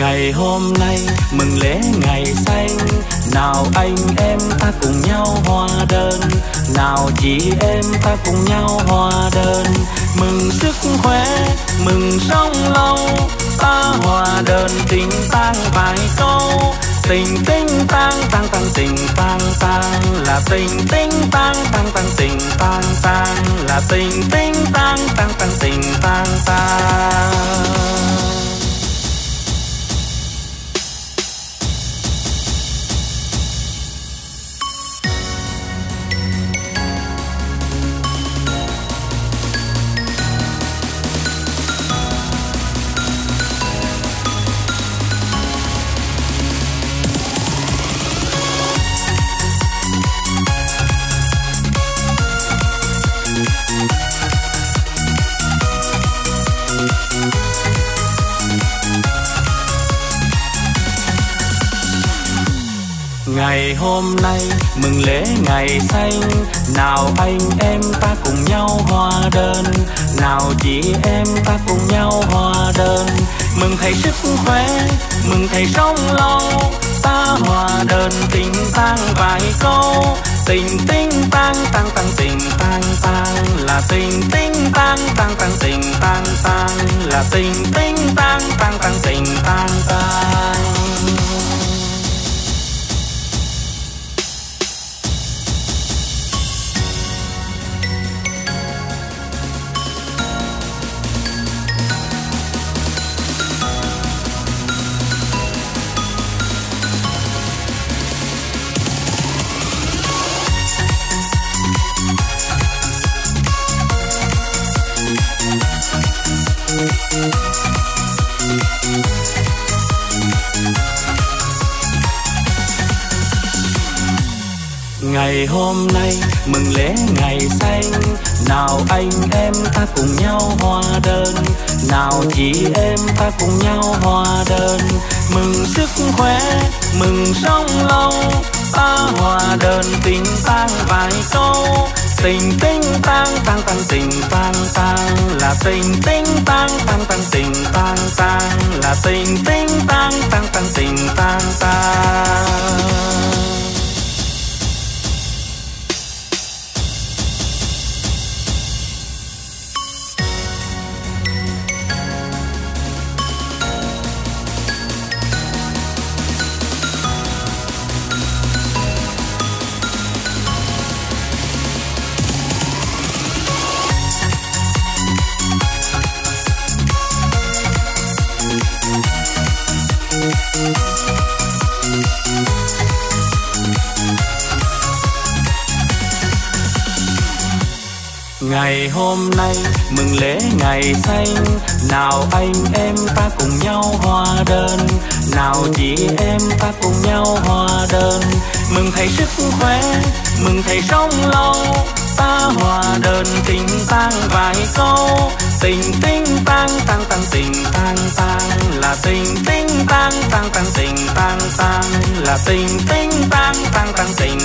Ngày hôm nay mừng lễ ngày xanh, nào anh em ta cùng nhau hòa đơn, nào chị em ta cùng nhau hòa đơn. Mừng sức khỏe, mừng sống lâu, ta hòa đơn tình tang vài câu. Tình tinh tang tang tang tình tang tang là tình tinh tang tang tang tình tang tang là tình tinh tang tang tang tình tang tang. Ngày hôm nay mừng lễ ngày xanh, nào anh em ta cùng nhau hòa đơn, nào chị em ta cùng nhau hòa đơn. Mừng thầy sức khỏe, mừng thầy sống lâu, ta hòa đơn tình tang vài câu. Tình tinh tang tang tang tình tang tang là tình tinh tang tang tang tình tang tang là tình tinh tang tang tang tình tang tang. Ngày hôm nay mừng lễ ngày xanh, nào anh em ta cùng nhau hòa đơn, nào chị em ta cùng nhau hòa đơn. Mừng sức khỏe, mừng sống lâu, ta hòa đơn tình tang vài câu. Tình tinh tang tang tang tình tang tang là tình tinh tang tang tang tình tang tang là tình tinh tang tang tang tình tang tang. Ngày hôm nay mừng lễ ngày xanh, nào anh em ta cùng nhau hòa đơn, nào chị em ta cùng nhau hòa đơn. Mừng thầy sức khỏe, mừng thầy sống lâu, ta hòa đơn tình tang vài câu. Tình tinh tang tang tang tình tang tang là tình tinh tang tang tang tình tang tang là tình tinh tang tang tang tình